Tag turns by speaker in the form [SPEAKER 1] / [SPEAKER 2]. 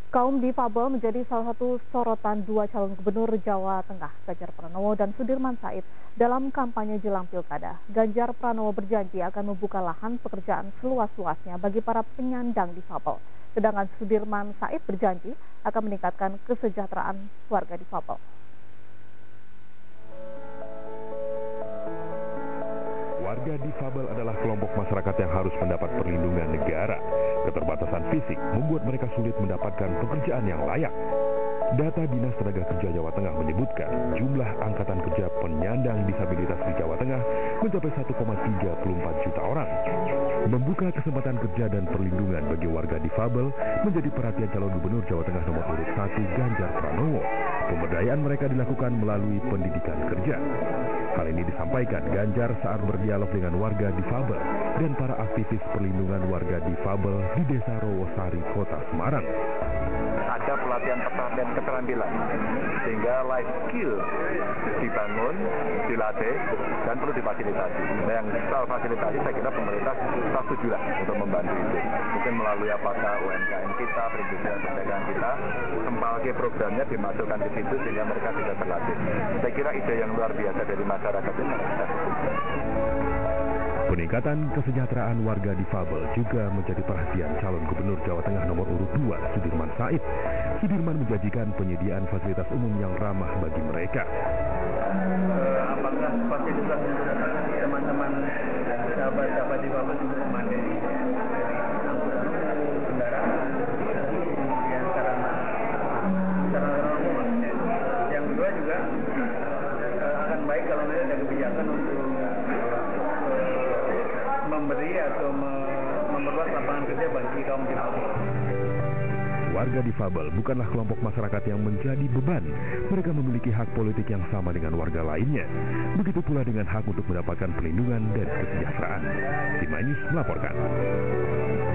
[SPEAKER 1] Kaum difabel menjadi salah satu sorotan dua calon gubernur Jawa Tengah, Ganjar Pranowo dan Sudirman Said, dalam kampanye jelang pilkada. Ganjar Pranowo berjanji akan membuka lahan pekerjaan seluas-luasnya bagi para penyandang difabel. Sedangkan Sudirman Said berjanji akan meningkatkan kesejahteraan warga difabel.
[SPEAKER 2] Warga difabel adalah kelompok masyarakat yang harus mendapat perlindungan negara. Keterbatasan fisik membuat mereka sulit mendapatkan pekerjaan yang layak. Data Dinas Tenaga Kerja Jawa Tengah menyebutkan jumlah angkatan kerja penyandang disabilitas di Jawa Tengah mencapai 1,34 juta orang. Membuka kesempatan kerja dan perlindungan bagi warga difabel menjadi perhatian calon gubernur Jawa Tengah nomor urut 1 Ganjar Pranowo. Pemberdayaan mereka dilakukan melalui pendidikan kerja. Hal ini disampaikan Ganjar saat berdialog dengan warga difabel dan para aktivis perlindungan warga difabel di Desa Rowosari, Kota Semarang.
[SPEAKER 3] Ada pelatihan keterampilan sehingga life skill dibangun, dilatih, dan perlu difasilitasi. Nah, yang soal fasilitasi saya kira pemerintah setuju lah untuk membantu itu. Mungkin melalui apakah UMKM kita, perindustrian perdagangan kita, kembali programnya dimasukkan ke situ sehingga mereka bisa terlatih. Saya kira ide yang luar biasa dari masyarakat ini.
[SPEAKER 2] Peningkatan kesejahteraan warga difabel juga menjadi perhatian calon gubernur Jawa Tengah nomor urut 2 Sudirman Said. Sudirman menjanjikan penyediaan fasilitas umum yang ramah bagi mereka.
[SPEAKER 4] Apakah fasilitas teman-teman sahabat-sahabat difabel juga memadai? Kendaraan, kemudian sarana umum. Yang kedua juga akan baik kalau nanti ada kebijakan untuk memberi atau memperluas lapangan kerja bagi kaum difabel.
[SPEAKER 2] Warga difabel bukanlah kelompok masyarakat yang menjadi beban. Mereka memiliki hak politik yang sama dengan warga lainnya. Begitu pula dengan hak untuk mendapatkan perlindungan dan kesejahteraan. Tim News melaporkan.